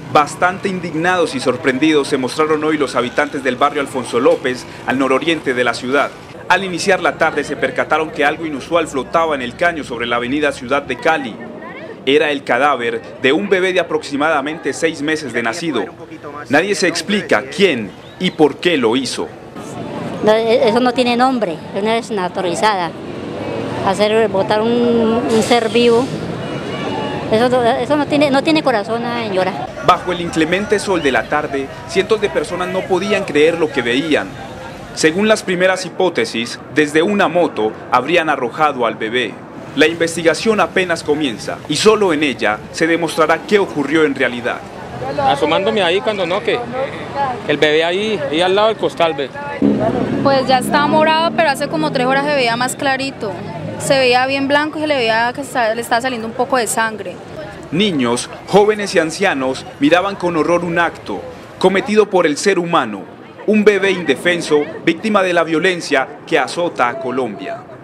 Bastante indignados y sorprendidos se mostraron hoy los habitantes del barrio Alfonso López, al nororiente de la ciudad. Al iniciar la tarde se percataron que algo inusual flotaba en el caño sobre la avenida Ciudad de Cali. Era el cadáver de un bebé de aproximadamente 6 meses de nacido. Nadie se explica quién y por qué lo hizo. No, eso no tiene nombre, es una desnaturalizada. Botar un ser vivo, eso no tiene corazón, señora. Bajo el inclemente sol de la tarde, cientos de personas no podían creer lo que veían. Según las primeras hipótesis, desde una moto habrían arrojado al bebé. La investigación apenas comienza y solo en ella se demostrará qué ocurrió en realidad. Asomándome ahí cuando no, que el bebé ahí al lado del costal, ve. Pues ya estaba morado, pero hace como 3 horas se veía más clarito. Se veía bien blanco y se le veía que le estaba saliendo un poco de sangre. Niños, jóvenes y ancianos miraban con horror un acto cometido por el ser humano, un bebé indefenso, víctima de la violencia que azota a Colombia.